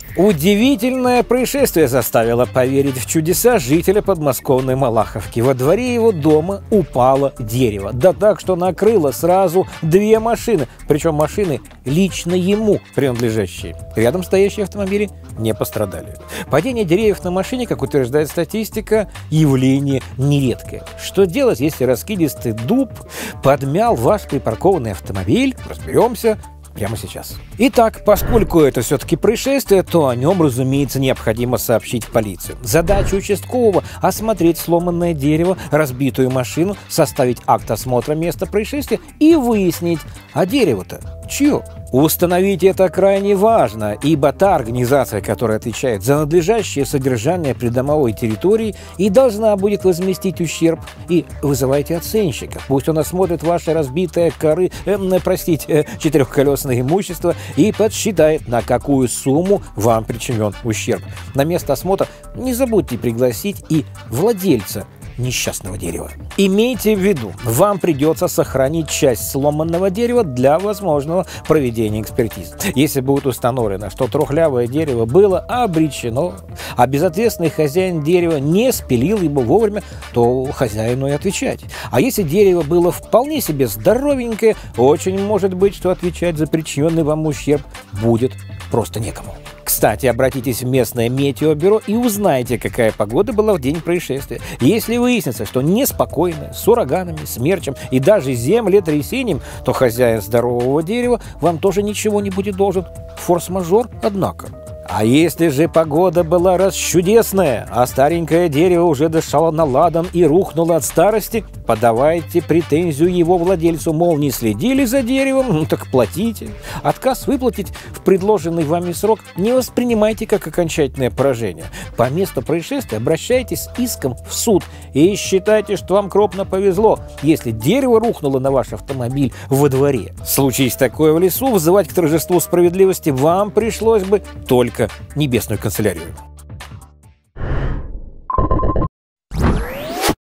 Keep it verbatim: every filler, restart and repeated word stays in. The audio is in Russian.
Удивительное происшествие заставило поверить в чудеса жителя подмосковной Малаховки. Во дворе его дома упало дерево. Да так, что накрыло сразу две машины. Причем машины лично ему принадлежащие. Рядом стоящие автомобили не пострадали. Падение деревьев на машине, как утверждает статистика, явление нередкое. Что делать, если раскидистый дуб подмял ваш припаркованный автомобиль? Разберемся прямо сейчас. Итак, поскольку это все-таки происшествие, то о нем, разумеется, необходимо сообщить в полицию. Задача участкового – осмотреть сломанное дерево, разбитую машину, составить акт осмотра места происшествия и выяснить, а дерево-то чье? Установить это крайне важно, ибо та организация, которая отвечает за надлежащее содержание придомовой территории, и должна будет возместить ущерб. И вызывайте оценщика. Пусть он осмотрит ваше разбитое коры, э, простите, э, четырехколесное имущество и подсчитает, на какую сумму вам причинен ущерб. На место осмотра не забудьте пригласить и владельца несчастного дерева. Имейте в виду, вам придется сохранить часть сломанного дерева для возможного проведения экспертизы. Если будет установлено, что трухлявое дерево было обречено, а безответственный хозяин дерева не спилил его вовремя, то хозяину и отвечать. А если дерево было вполне себе здоровенькое, очень может быть, что отвечать за причиненный вам ущерб будет просто некому. Кстати, обратитесь в местное метеобюро и узнайте, какая погода была в день происшествия. Если выяснится, что неспокойно, с ураганами, смерчем и даже землетрясением, то хозяин здорового дерева вам тоже ничего не будет должен. Форс-мажор, однако. А если же погода была расчудесная, а старенькое дерево уже дышало на ладан и рухнуло от старости, подавайте претензию его владельцу, мол, не следили за деревом, ну так платите. Отказ выплатить в предложенный вами срок не воспринимайте как окончательное поражение. По месту происшествия обращайтесь с иском в суд и считайте, что вам крупно повезло, если дерево рухнуло на ваш автомобиль во дворе. Случись такое в лесу, вызывать к торжеству справедливости вам пришлось бы только небесную канцелярию.